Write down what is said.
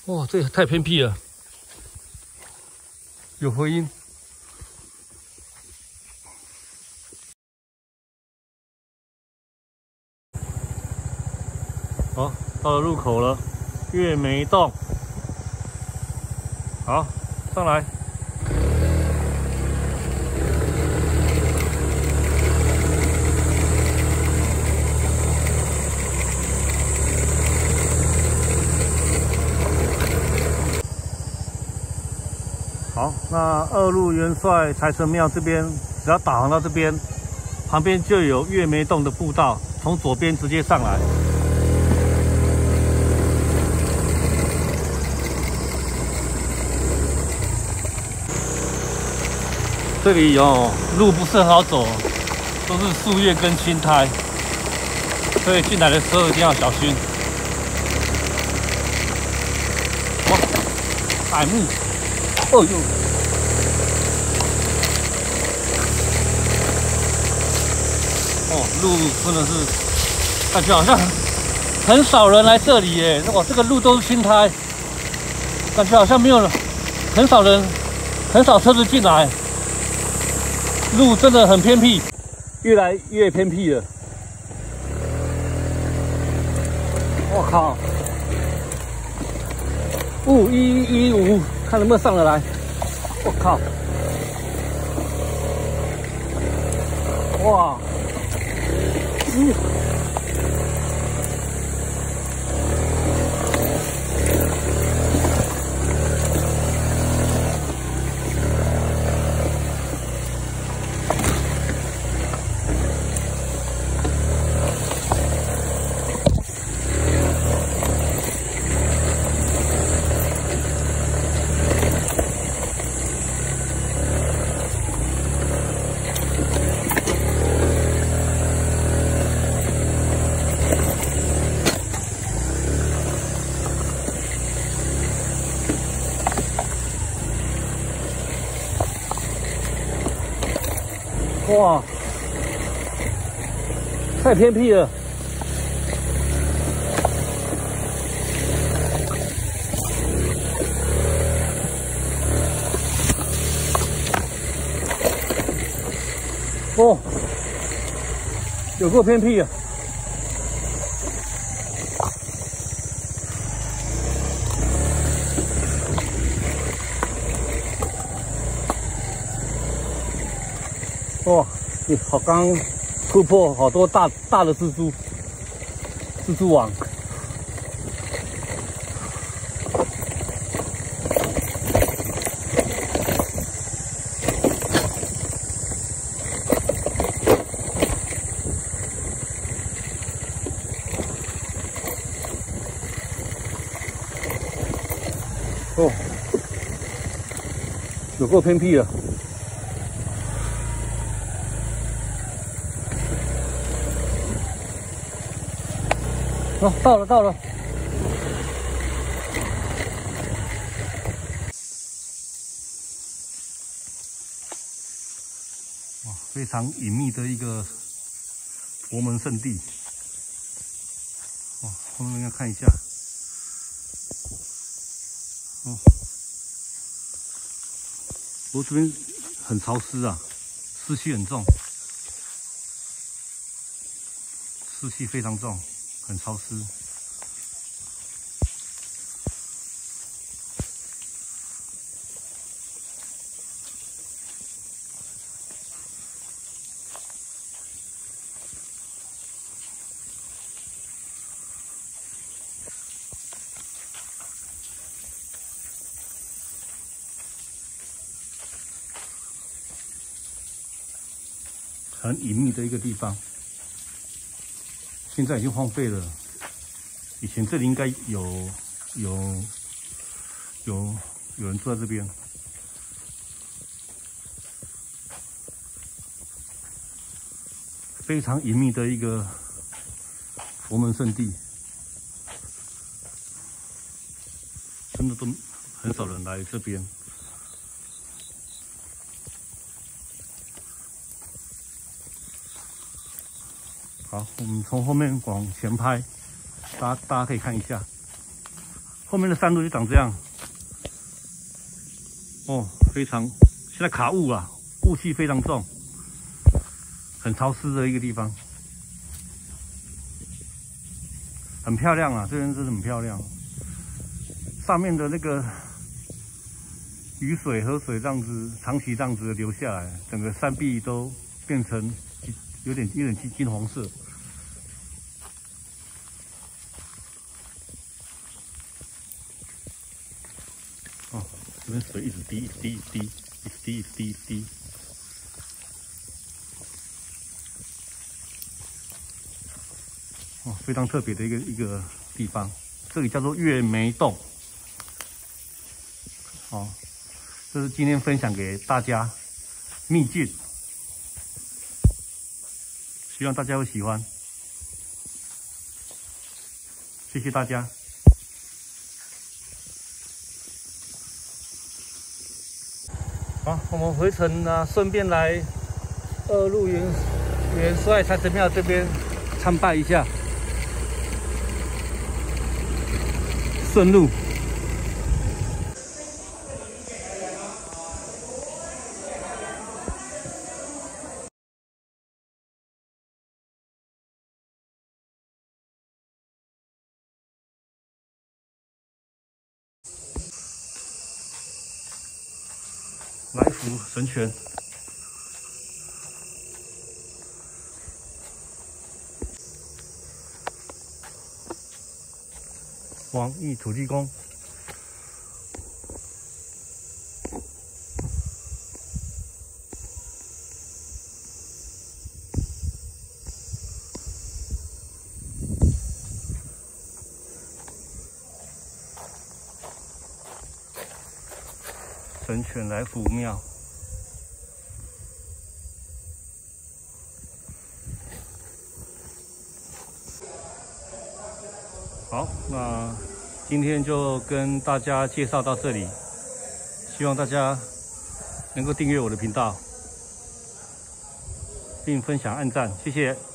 哇，这太偏僻了，有回音。好，到了入口了，月眉洞。好，上来。好，那二路元帅财神庙这边，只要导航到这边，旁边就有月眉洞的步道，从左边直接上来。这里路不是很好走，都是树叶跟青苔，所以进来的时候一定要小心。哇，柏木。哦呦！哦，路真的是感觉好像很少人来这里耶。哇，这个路都是青苔，感觉好像没有很少人，很少车子进来。路真的很偏僻，越来越偏僻了。我靠！115，看能不能上得来。我靠！哇！哇，太偏僻了。哦，有够偏僻啊！哇，你好，刚突破好多大的蜘蛛网。哦，有够偏僻了。哦，到了。哇，非常隐秘的一个佛门圣地。哇，后面要看一下。哦，我这边很潮湿啊，湿气很重，湿气非常重。很潮湿，很隐秘的一个地方。现在已经荒废了，以前这里应该有人住在这边。非常隐秘的一个佛门圣地，真的都很少人来这边。好，我们从后面往前拍，大家可以看一下。 后面的山路就长这样。哦，非常现在卡雾啊，雾气非常重，很潮湿的一个地方，很漂亮啊，这边真的很漂亮。上面的那个雨水、河水这样子长期这样子流下来，整个山壁都变成有点金黄色。哦，这边水一直滴，一直滴，一直滴，一直滴，一直滴，一直滴。哦，非常特别的一个地方，这里叫做月眉洞。哦，这是今天分享给大家秘境，希望大家会喜欢。谢谢大家。好，我们回程呢，顺便来二路元帅财神庙这边参拜一下，顺路。来福神泉，王义土地公，神泉来福庙。好，那今天就跟大家介绍到这里，希望大家能够订阅我的频道，并分享、按赞，谢谢。